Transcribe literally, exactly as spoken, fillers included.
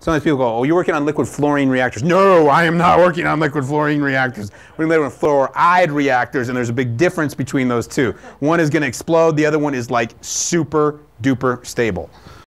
Sometimes people go, oh, you're working on liquid fluorine reactors. No, I am not working on liquid fluorine reactors. We're working on fluoride reactors, and there's a big difference between those two. One is going to explode. The other one is like super duper stable.